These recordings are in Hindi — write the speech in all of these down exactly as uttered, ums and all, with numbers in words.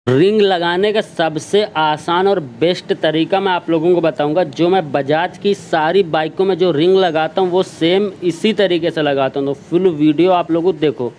रिंग लगाने का सबसे आसान और बेस्ट तरीका मैं आप लोगों को बताऊंगा। जो मैं बजाज की सारी बाइकों में जो रिंग लगाता हूं वो सेम इसी तरीके से लगाता हूं। तो फुल वीडियो आप लोगों को देखो।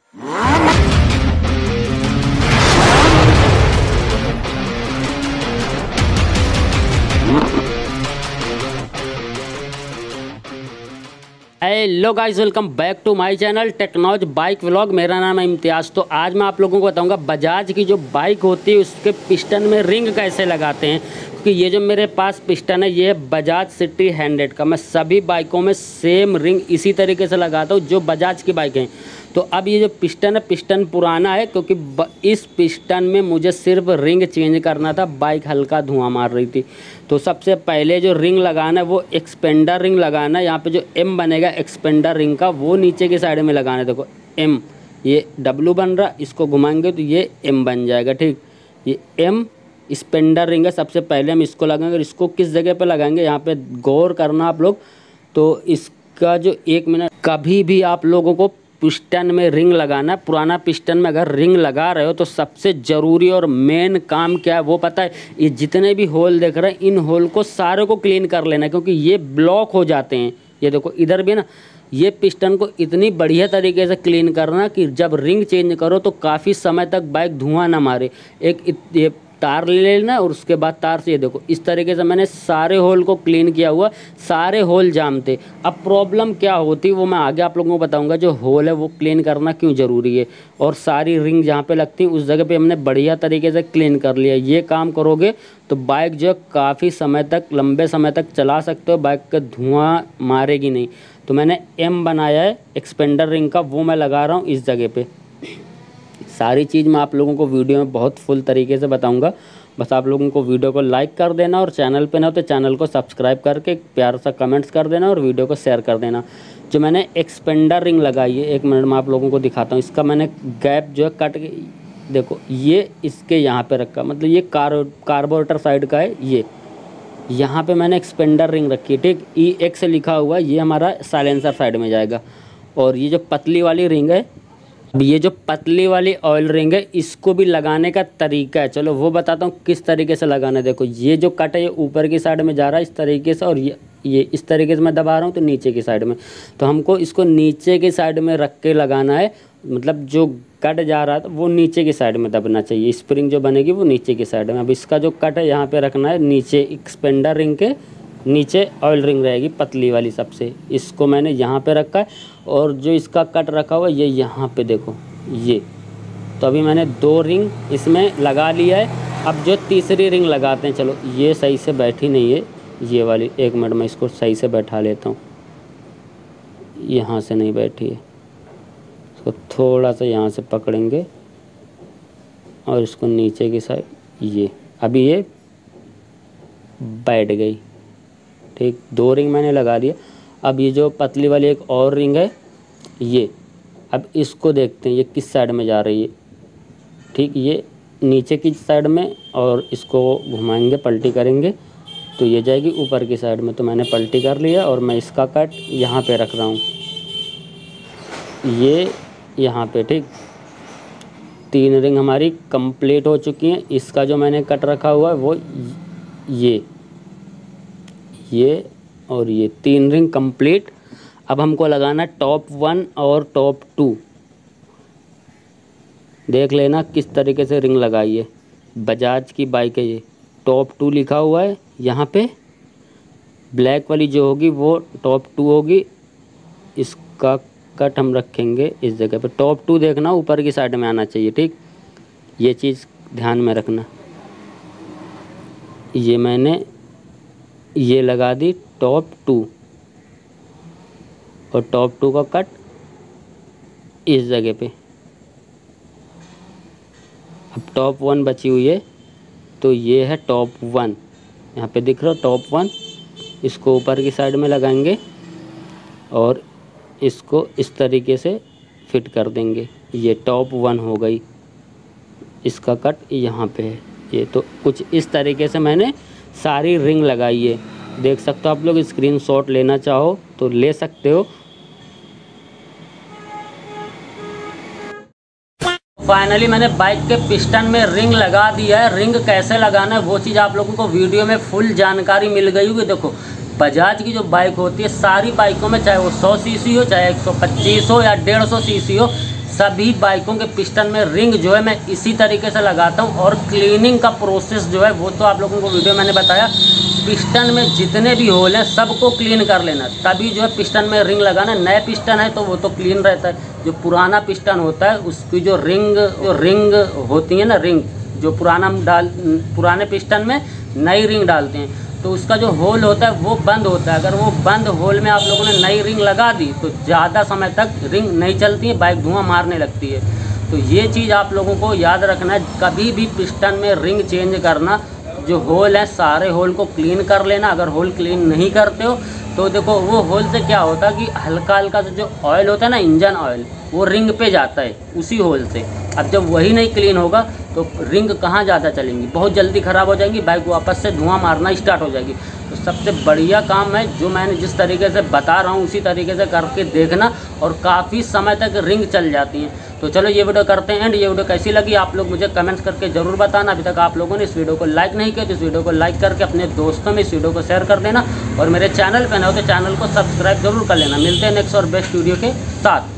Hello guys, welcome back to my channel technology bike vlog. मेरा नाम है इम्तियाज़। तो आज मैं आप लोगों को बताऊंगा बजाज की जो बाइक होती है उसके पिस्टन में रिंग कैसे लगाते हैं। क्योंकि ये जो मेरे पास पिस्टन है ये है बजाज सिटी हंड्रेड का। मैं सभी बाइकों में सेम रिंग इसी तरीके से लगाता हूँ जो बजाज की बाइक हैं। तो अब ये जो पिस्टन है पिस्टन पुराना है, क्योंकि इस पिस्टन में मुझे सिर्फ रिंग चेंज करना था, बाइक हल्का धुआं मार रही थी। तो सबसे पहले जो रिंग लगाना है वो एक्सपेंडर रिंग लगाना है। यहाँ पे जो एम बनेगा एक्सपेंडर रिंग का वो नीचे की साइड में लगाना है। देखो एम, ये डब्लू बन रहा, इसको घुमाएंगे तो ये एम बन जाएगा। ठीक, ये एम स्पेंडर रिंग है। सबसे पहले हम इसको लगाएंगे और इसको किस जगह पे लगाएंगे यहाँ पे गौर करना आप लोग। तो इसका जो एक मिनट, कभी भी आप लोगों को पिस्टन में रिंग लगाना, पुराना पिस्टन में अगर रिंग लगा रहे हो तो सबसे ज़रूरी और मेन काम क्या है वो पता है? ये जितने भी होल देख रहे हैं इन होल को सारे को क्लीन कर लेना, क्योंकि ये ब्लॉक हो जाते हैं। ये देखो इधर भी ना, ये पिस्टन को इतनी बढ़िया तरीके से क्लीन करना कि जब रिंग चेंज करो तो काफ़ी समय तक बाइक धुआं ना मारे। एक ये तार ले लेना और उसके बाद तार से ये देखो इस तरीके से मैंने सारे होल को क्लीन किया हुआ, सारे होल जाम थे। अब प्रॉब्लम क्या होती वो मैं आगे आप लोगों को बताऊंगा। जो होल है वो क्लीन करना क्यों ज़रूरी है, और सारी रिंग जहाँ पे लगती हैं उस जगह पे हमने बढ़िया तरीके से क्लीन कर लिया। ये काम करोगे तो बाइक जो है काफ़ी समय तक, लंबे समय तक चला सकते हो, बाइक का धुआं मारेगी नहीं। तो मैंने एम बनाया है एक्सपेंडर रिंग का, वो मैं लगा रहा हूँ इस जगह पे। सारी चीज़ मैं आप लोगों को वीडियो में बहुत फुल तरीके से बताऊंगा। बस आप लोगों को वीडियो को लाइक कर देना और चैनल पे ना हो तो चैनल को सब्सक्राइब करके प्यार सा कमेंट्स कर देना और वीडियो को शेयर कर देना। जो मैंने एक्सपेंडर रिंग लगाई है, एक मिनट में आप लोगों को दिखाता हूँ। इसका मैंने गैप जो है कट के, देखो ये इसके यहाँ पर रखा, मतलब ये कार कार्बोरेटर साइड का है। ये यहाँ पर मैंने एक्सपेंडर रिंग रखी है। ठीक, ई एक्स लिखा हुआ, ये हमारा साइलेंसर साइड में जाएगा। और ये जो पतली वाली रिंग है, अब ये जो पतली वाली ऑयल रिंग है इसको भी लगाने का तरीका है, चलो वो बताता हूँ किस तरीके से लगाना है। देखो ये जो कट है ये ऊपर की साइड में जा रहा है इस तरीके से, और ये ये इस तरीके से मैं दबा रहा हूँ तो नीचे की साइड में। तो हमको इसको नीचे की साइड में रख के लगाना है, मतलब जो कट जा रहा था वो नीचे की साइड में दबना चाहिए। स्प्रिंग जो बनेगी वो नीचे की साइड में। अब इसका जो कट है यहाँ पर रखना है नीचे, एक्सपेंडर रिंग के नीचे ऑयल रिंग रहेगी पतली वाली सबसे, इसको मैंने यहाँ पे रखा है। और जो इसका कट रखा हुआ है ये यहाँ पे देखो ये। तो अभी मैंने दो रिंग इसमें लगा लिया है। अब जो तीसरी रिंग लगाते हैं, चलो ये सही से बैठी नहीं है ये वाली, एक मिनट में इसको सही से बैठा लेता हूँ। यहाँ से नहीं बैठी है, इसको थोड़ा सा यहाँ से पकड़ेंगे और इसको नीचे की साइड, ये अभी ये बैठ गई। ठीक, दो रिंग मैंने लगा लिया। अब ये जो पतली वाली एक और रिंग है ये, अब इसको देखते हैं ये किस साइड में जा रही है। ठीक, ये नीचे की साइड में, और इसको घुमाएंगे पलटी करेंगे तो ये जाएगी ऊपर की साइड में। तो मैंने पलटी कर लिया और मैं इसका कट यहाँ पे रख रहा हूँ, ये यहाँ पे। ठीक, तीन रिंग हमारी कंप्लीट हो चुकी हैं। इसका जो मैंने कट रखा हुआ है वो ये ये और ये तीन रिंग कंप्लीट। अब हमको लगाना टॉप वन और टॉप टू। देख लेना किस तरीके से रिंग लगाई है। बजाज की बाइक है ये, टॉप टू लिखा हुआ है यहाँ पे। ब्लैक वाली जो होगी वो टॉप टू होगी। इसका कट हम रखेंगे इस जगह पे। टॉप टू देखना ऊपर की साइड में आना चाहिए। ठीक, ये चीज़ ध्यान में रखना। ये मैंने ये लगा दी टॉप टू, और टॉप टू का कट इस जगह पे। अब टॉप वन बची हुई है तो ये है टॉप वन, यहाँ पे दिख रहा है टॉप वन। इसको ऊपर की साइड में लगाएंगे और इसको इस तरीके से फिट कर देंगे। ये टॉप वन हो गई, इसका कट यहाँ पे है ये। तो कुछ इस तरीके से मैंने सारी रिंग लगाई है। देख सकते हो आप लोग, स्क्रीनशॉट लेना चाहो तो ले सकते हो। फाइनली मैंने बाइक के पिस्टन में रिंग लगा दिया है। रिंग कैसे लगाना है वो चीज़ आप लोगों को वीडियो में फुल जानकारी मिल गई होगी। देखो बजाज की जो बाइक होती है, सारी बाइकों में चाहे वो सौ सीसी हो, चाहे एक सौ पच्चीस हो या डेढ़ सौ सीसी हो, सभी बाइकों के पिस्टन में रिंग जो है मैं इसी तरीके से लगाता हूँ। और क्लीनिंग का प्रोसेस जो है वो तो आप लोगों को वीडियो मैंने बताया। पिस्टन में जितने भी होल हैं सबको क्लीन कर लेना, तभी जो है पिस्टन में रिंग लगाना। नए पिस्टन है तो वो तो क्लीन रहता है, जो पुराना पिस्टन होता है उसकी जो रिंग जो रिंग होती है ना, रिंग जो पुराना डाल पुराने पिस्टन में नई रिंग डालते हैं तो उसका जो होल होता है वो बंद होता है। अगर वो बंद होल में आप लोगों ने नई रिंग लगा दी तो ज़्यादा समय तक रिंग नहीं चलती है, बाइक धुआं मारने लगती है। तो ये चीज़ आप लोगों को याद रखना है, कभी भी पिस्टन में रिंग चेंज करना, जो होल है सारे होल को क्लीन कर लेना। अगर होल क्लीन नहीं करते हो तो देखो वो होल से क्या होता है कि हल्का हल्का से जो ऑयल होता है ना, इंजन ऑयल, वो रिंग पे जाता है उसी होल से। अब जब वही नहीं क्लीन होगा तो रिंग कहाँ ज़्यादा चलेंगी, बहुत जल्दी ख़राब हो जाएंगी, बाइक वापस से धुआं मारना स्टार्ट हो जाएगी। तो सबसे बढ़िया काम है जो मैंने जिस तरीके से बता रहा हूँ उसी तरीके से करके देखना, और काफ़ी समय तक रिंग चल जाती हैं। तो चलो ये वीडियो करते हैं एंड। ये वीडियो कैसी लगी आप लोग मुझे कमेंट्स करके ज़रूर बताना। अभी तक आप लोगों ने इस वीडियो को लाइक नहीं किया तो इस वीडियो को लाइक करके अपने दोस्तों में इस वीडियो को शेयर कर देना, और मेरे चैनल पर ना हो तो चैनल को सब्सक्राइब जरूर कर लेना। मिलते हैं नेक्स्ट और बेस्ट वीडियो के साथ।